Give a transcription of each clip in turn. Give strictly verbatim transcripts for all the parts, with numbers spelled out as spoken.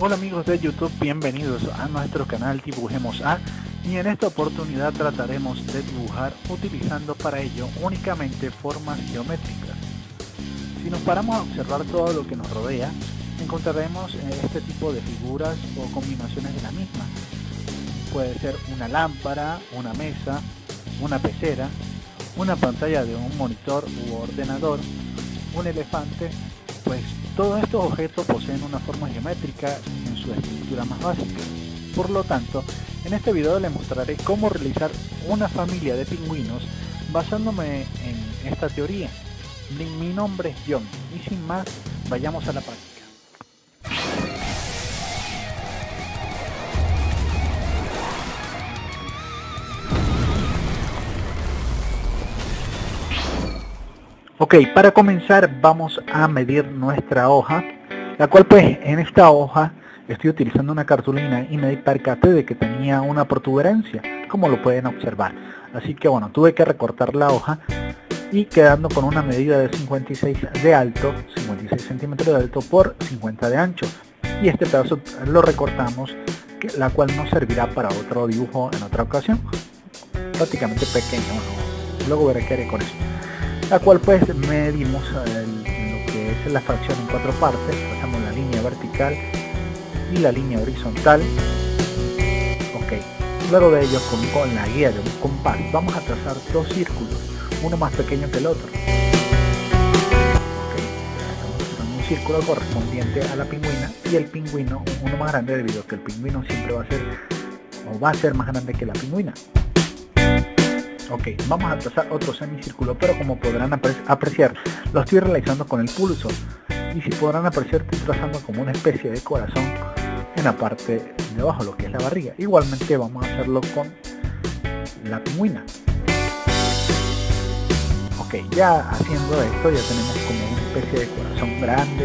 Hola amigos de YouTube, bienvenidos a nuestro canal Dibujemos A, y en esta oportunidad trataremos de dibujar utilizando para ello únicamente formas geométricas. Si nos paramos a observar todo lo que nos rodea, encontraremos este tipo de figuras o combinaciones de la misma. Puede ser una lámpara, una mesa, una pecera, una pantalla de un monitor u ordenador, un elefante. Pues todos estos objetos poseen una forma geométrica en su estructura más básica. Por lo tanto, en este video les mostraré cómo realizar una familia de pingüinos basándome en esta teoría. Mi nombre es John y sin más, vayamos a la práctica. Ok, para comenzar vamos a medir nuestra hoja, la cual pues en esta hoja estoy utilizando una cartulina y me percaté de que tenía una protuberancia, como lo pueden observar. Así que bueno, tuve que recortar la hoja y quedando con una medida de cincuenta y seis de alto, cincuenta y seis centímetros de alto por cincuenta de ancho. Y este pedazo lo recortamos, la cual nos servirá para otro dibujo en otra ocasión, prácticamente pequeño. Bueno, luego veré qué haré con eso. La cual pues medimos el, lo que es la fracción en cuatro partes, pasamos la línea vertical y la línea horizontal. Ok, luego de ello con, con la guía de un compás vamos a trazar dos círculos, uno más pequeño que el otro. Ok, estamos trazando un círculo correspondiente a la pingüina y el pingüino uno más grande, debido a que el pingüino siempre va a ser o va a ser más grande que la pingüina. Ok, vamos a trazar otro semicírculo, pero como podrán apreciar, lo estoy realizando con el pulso. Y si podrán apreciar, estoy trazando como una especie de corazón en la parte de abajo, lo que es la barriga. Igualmente vamos a hacerlo con la pingüina. Ok, ya haciendo esto, ya tenemos como una especie de corazón grande.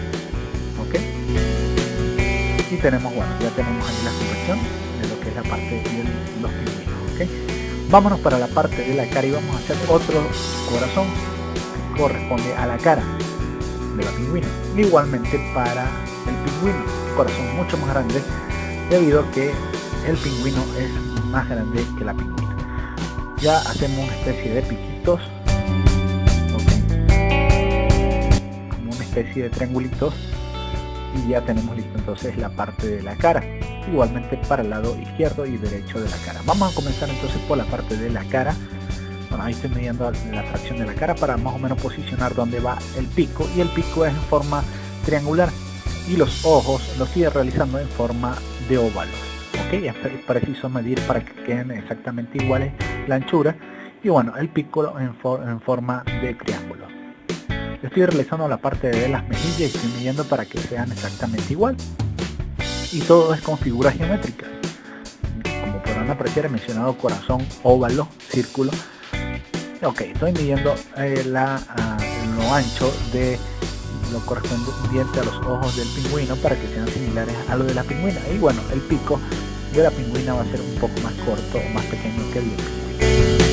Ok. Y tenemos, bueno, ya tenemos ahí la confección de lo que es la parte de los pingüinos. Ok. Vámonos para la parte de la cara y vamos a hacer otro corazón que corresponde a la cara de la pingüina. Igualmente para el pingüino, corazón mucho más grande, debido a que el pingüino es más grande que la pingüina. Ya hacemos una especie de piquitos, okay, como una especie de triangulitos, y ya tenemos listo entonces la parte de la cara. Igualmente para el lado izquierdo y derecho de la cara. Vamos a comenzar entonces por la parte de la cara. Bueno, ahí estoy midiendo la fracción de la cara para más o menos posicionar dónde va el pico, y el pico es en forma triangular y los ojos los estoy realizando en forma de óvalo. Ok, es preciso medir para que queden exactamente iguales la anchura, y bueno, el pico en, for en forma de triángulo. Estoy realizando la parte de las mejillas y estoy midiendo para que sean exactamente igual. Y todo es con figuras geométricas. Como podrán apreciar, he mencionado corazón, óvalo, círculo. Ok, estoy midiendo eh, la, uh, lo ancho de lo correspondiente a los ojos del pingüino para que sean similares a lo de la pingüina. Y bueno, el pico de la pingüina va a ser un poco más corto o más pequeño que el del pingüino.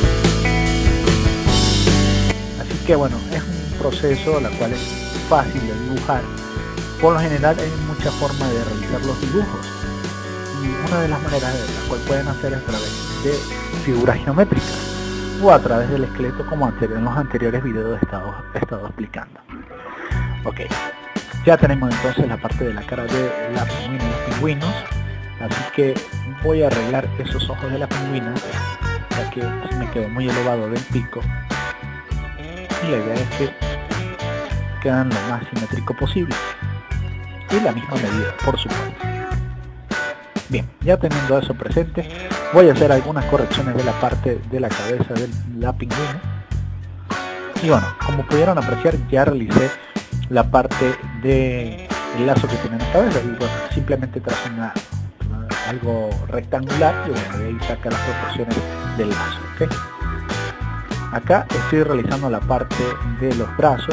Así que bueno, es un proceso la cual es fácil de dibujar. Por lo general hay muchas formas de realizar los dibujos, y una de las maneras de la cual pueden hacer es a través de figuras geométricas o a través del esqueleto, como en los anteriores videos he estado, he estado explicando. Ok, ya tenemos entonces la parte de la cara de la pingüina y los pingüinos, así que voy a arreglar esos ojos de la pingüina, ya que se me quedó muy elevado del pico, y la idea es que quedan lo más simétrico posible. Y la misma medida, por supuesto. Bien, ya teniendo eso presente, voy a hacer algunas correcciones de la parte de la cabeza de la pingüina. Y bueno, como pudieron apreciar, ya realicé la parte del lazo que tiene en la cabeza, y bueno, simplemente trazo una, una, algo rectangular, y bueno, de ahí saca las proporciones del lazo. ¿Okay? Acá estoy realizando la parte de los brazos,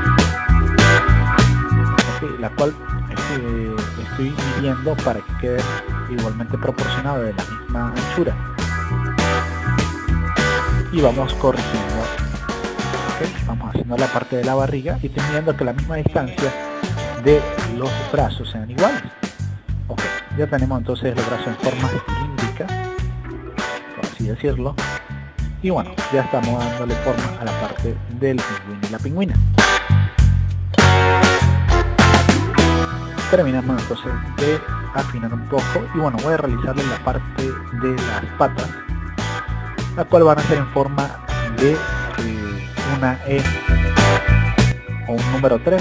¿okay? La cual Eh, estoy midiendo para que quede igualmente proporcionado, de la misma anchura, y vamos corrigiendo. Okay, vamos haciendo la parte de la barriga y estoy midiendo que la misma distancia de los brazos sean iguales. Ok, ya tenemos entonces los brazos en forma cilíndrica, por así decirlo. Y bueno, ya estamos dándole forma a la parte del pingüino y la pingüina. Terminamos entonces de afinar un poco y bueno, voy a realizarle la parte de las patas, la cual van a ser en forma de eh, una E o un número tres,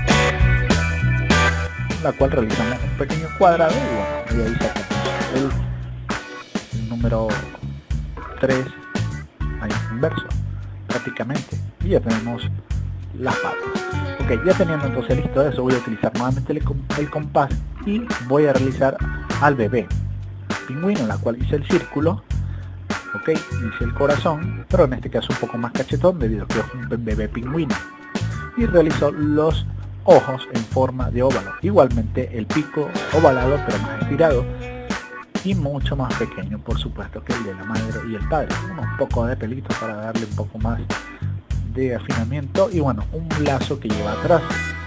la cual realizamos un pequeño cuadrado y bueno, y ahí sacamos el, el número tres ahí inverso prácticamente, y ya tenemos las patas. Ok, ya teniendo entonces listo eso, voy a utilizar nuevamente el, el compás y voy a realizar al bebé pingüino, la cual hice el círculo. Ok, hice el corazón, pero en este caso un poco más cachetón debido a que es un bebé pingüino, y realizo los ojos en forma de óvalo, igualmente el pico ovalado pero más estirado y mucho más pequeño, por supuesto, que el de la madre y el padre. Un poco de pelito para darle un poco más de afinamiento y bueno, un lazo que lleva atrás.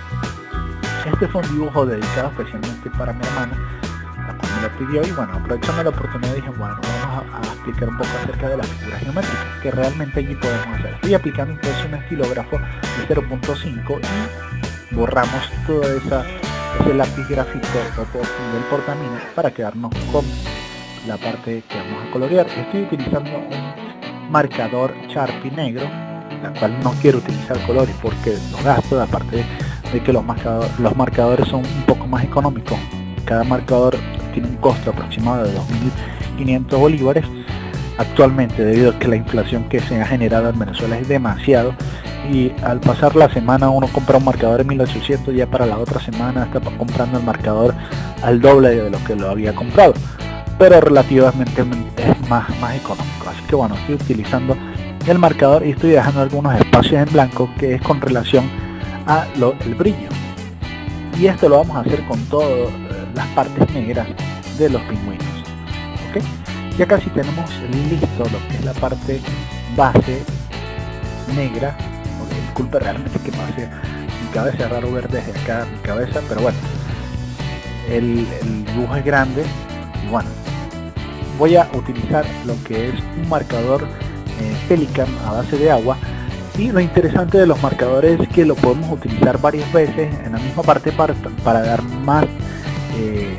Este fue un dibujo dedicado especialmente para mi hermana, la cual me lo pidió, y bueno, aprovechando la oportunidad dije, bueno, vamos a, a explicar un poco acerca de las figuras geométricas que realmente allí podemos hacer. Estoy aplicando entonces un estilógrafo de cero punto cinco y borramos toda esa ese lápiz grafito del portamina para quedarnos con la parte que vamos a colorear. Estoy utilizando un marcador Sharpie negro, la cual no quiero utilizar colores porque los gasto, aparte de, de que los marcadores, los marcadores son un poco más económicos. Cada marcador tiene un costo aproximado de dos mil quinientos bolívares actualmente, debido a que la inflación que se ha generado en Venezuela es demasiado, y al pasar la semana uno compra un marcador en mil ochocientos, ya para la otra semana está comprando el marcador al doble de lo que lo había comprado, pero relativamente es más, más económico. Así que bueno, estoy utilizando el marcador y estoy dejando algunos espacios en blanco, que es con relación a lo, el brillo, y esto lo vamos a hacer con todas las partes negras de los pingüinos. ¿Okay? Ya casi tenemos listo lo que es la parte base negra. Okay, disculpe realmente que pase mi cabeza, es raro ver desde acá mi cabeza, pero bueno, el, el dibujo es grande y bueno, voy a utilizar lo que es un marcador eh, Pelikan a base de agua. Y lo interesante de los marcadores es que lo podemos utilizar varias veces en la misma parte para, para dar más eh,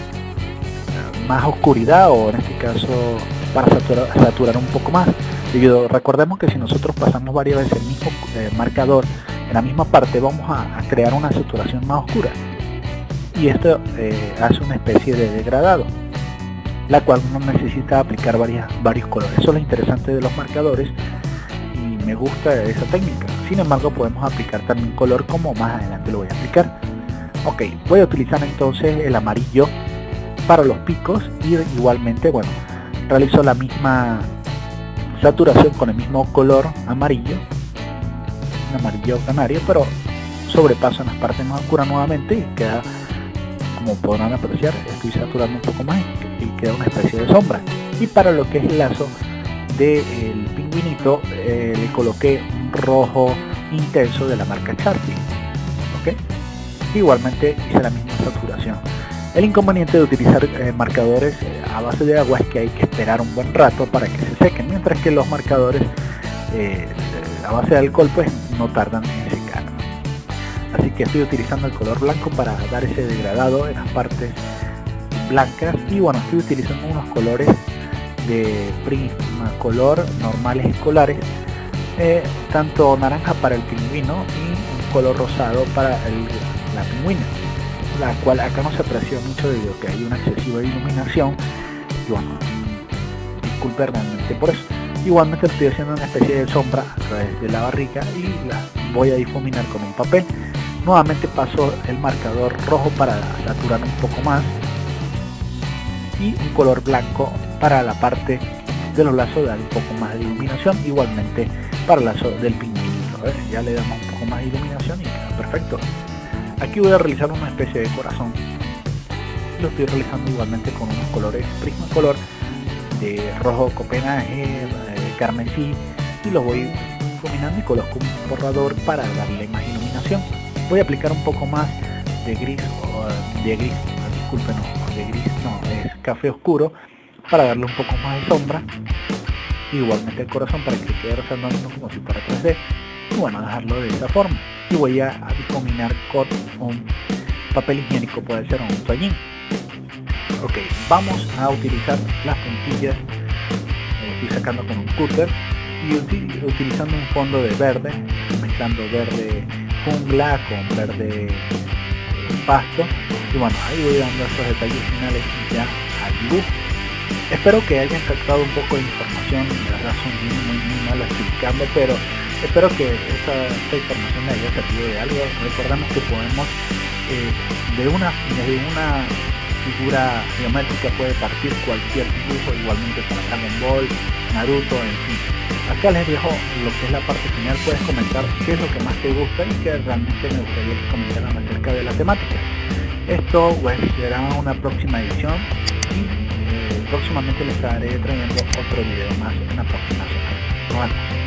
más oscuridad, o en este caso para saturar, saturar un poco más. Debido, recordemos que si nosotros pasamos varias veces el mismo eh, marcador en la misma parte, vamos a, a crear una saturación más oscura, y esto eh, hace una especie de degradado, la cual uno necesita aplicar varias, varios colores. Eso es lo interesante de los marcadores y me gusta esa técnica. Sin embargo, podemos aplicar también color, como más adelante lo voy a explicar. Ok, voy a utilizar entonces el amarillo para los picos, y igualmente, bueno, realizo la misma saturación con el mismo color amarillo, un amarillo canario, pero sobrepaso en las partes más oscuras nuevamente y queda, como podrán apreciar, estoy saturando un poco más y queda una especie de sombra. Y para lo que es el lazo del pingüinito, eh, le coloqué un rojo intenso de la marca Sharpie. ¿Okay? Igualmente hice la misma saturación. El inconveniente de utilizar eh, marcadores eh, a base de agua es que hay que esperar un buen rato para que se sequen, mientras que los marcadores eh, a base de alcohol pues no tardan en secar. Así que estoy utilizando el color blanco para dar ese degradado en las partes blancas, y bueno, estoy utilizando unos colores de Prismacolor normales escolares, eh, tanto naranja para el pingüino y un color rosado para el, la pingüina, la cual acá no se aprecia mucho debido a que hay una excesiva iluminación, y bueno, disculpe realmente por eso. Igualmente estoy haciendo una especie de sombra a través de la barriga y la voy a difuminar con un papel. Nuevamente paso el marcador rojo para saturar un poco más, y un color blanco para la parte de los lazos, dar un poco más de iluminación. Igualmente para el lazo del pingüinito, ¿ves? Ya le damos un poco más de iluminación y queda perfecto. Aquí voy a realizar una especie de corazón, lo estoy realizando igualmente con unos colores Prismacolor de rojo copenaje, eh, carmesí, y lo voy difuminando y coloco un borrador para darle más iluminación. Voy a aplicar un poco más de gris, o de gris, disculpen, no, de gris no, es café oscuro, para darle un poco más de sombra. Igualmente el corazón para que quede resaltando como si fuera tres D. Y bueno, dejarlo de esa forma. Y voy a, a difuminar con un papel higiénico, puede ser un toallín. Ok, vamos a utilizar las puntillas. Lo estoy sacando con un cúter y uti utilizando un fondo de verde, mezclando verde jungla con verde eh, pasto. Y bueno, ahí voy dando estos detalles finales ya al dibujo. Espero que hayan captado un poco de información, la verdad son muy, muy, muy mal explicando, pero espero que esta, esta información le haya servido de algo. Recordemos que podemos, eh, de una, desde una figura geométrica puede partir cualquier dibujo, igualmente para Dragon Ball, Naruto, en fin. Acá les dejo lo que es la parte final, puedes comentar qué es lo que más te gusta y que realmente me gustaría que comentaran acerca de la temática. Esto pues será una próxima edición y próximamente les estaré trayendo otro video más en la próxima semana. Nos vemos.